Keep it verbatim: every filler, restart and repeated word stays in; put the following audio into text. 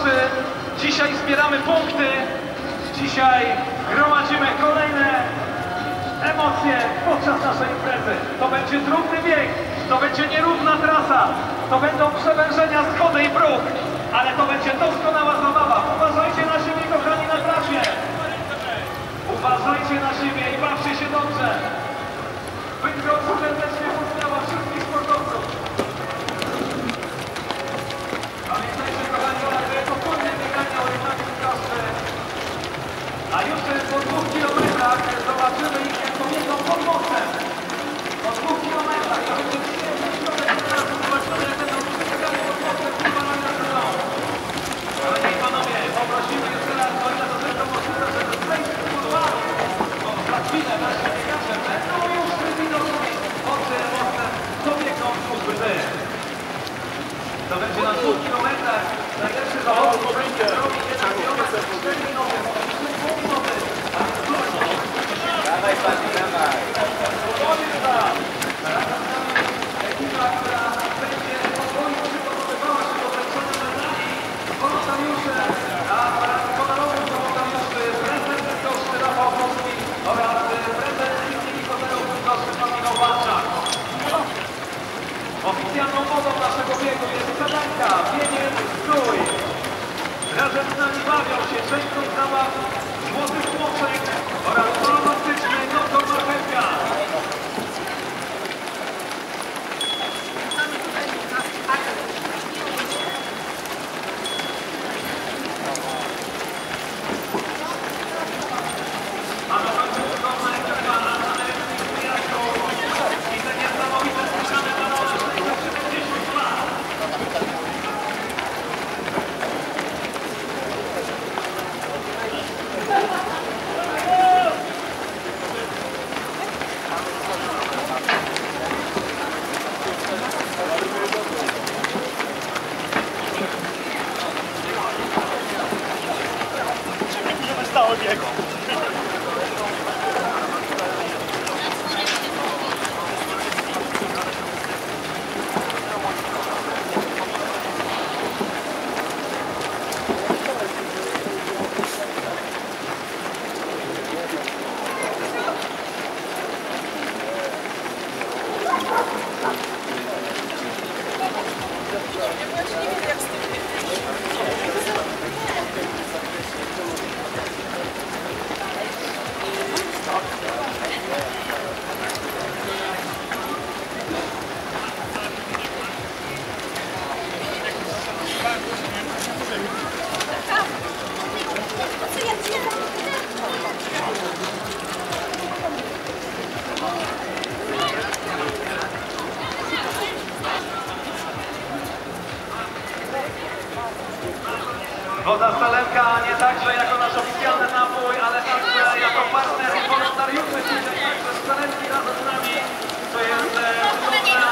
wolontariuszy. Dzisiaj zbieramy punkty. Dzisiaj gromadzimy kolejne emocje podczas naszej imprezy. To będzie trudny bieg, to będzie nierówna trasa, to będą przewężenia, schody i próg, ale to będzie doskonała zabawa. Uważajcie na siebie, kochani, na trasie. Uważajcie na siebie i bawcie się dobrze. Bydgoszcz serdecznie pozdrawiam wszystkich sportowców. Pamiętajcie, kochani, o spokojne bieganie o jednakim trasy. A już po dwóch kilometrach zobaczymy ich jako jedną pod mostem. Po dwóch kilometrach to będzie przyjemny środek trasy. Zobaczymy, jak będą przebiegali pod mostem wykonania sezonu. Panie i panowie, poprosimy jeszcze raz o ile do tego możliwe, żeby zejść z bulwaru. Bo za chwilę nasi biegacze będą już widoczni pod mostem, dobiegną służby D. To będzie na dwóch kilometrach. Najlepszy zawodnik będzie robić jeden kilometr w cztery minuty. Pół minuty. A więc trudno. Dawaj, Pani, dawaj. Powolna. Ekipa, która będzie powoli przygotowywała się do wręczenia medali. Wolontariusze, a honorowym wolontariuszy prezydent Bydgoszczy Rafał Polski oraz prezydent Ligi Hotelów Bydgoszczy Pan Michał Walczak. Oficjalną wodą naszego biegu jest Sadanka, biegiem strój. Razem z nami bawią się często zabaw Złoty Smoczek oraz romantyczny doktor Marchewka. A na końcu cudowna ekipa amerykańskich wyjazdów i te niesamowite zmieszane balony sześćset siedemdziesiąt dwa. Stało biegu. Woda Salemka nie także jako nasz oficjalny napój, ale także jako partner i wolontariuszy, czyli także z Salemki razem z nami. To jest